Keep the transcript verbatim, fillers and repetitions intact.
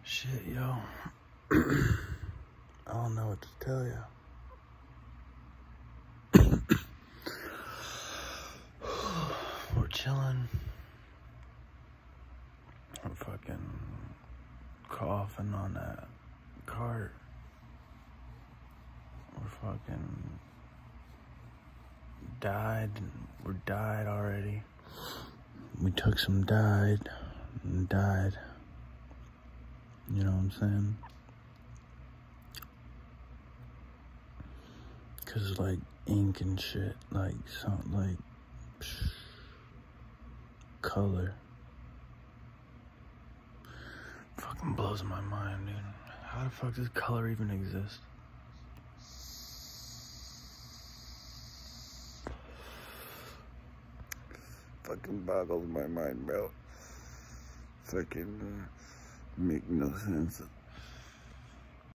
Shit, yo. I don't know what to tell you. We're chilling. I'm fucking coughing on that cart. We're fucking died. We're died already. We took some died and died. You know what I'm saying? Cause like ink and shit, like something like psh, color. Fucking blows my mind, dude. How the fuck does color even exist? Fucking boggles my mind, bro. Fucking uh, make no sense.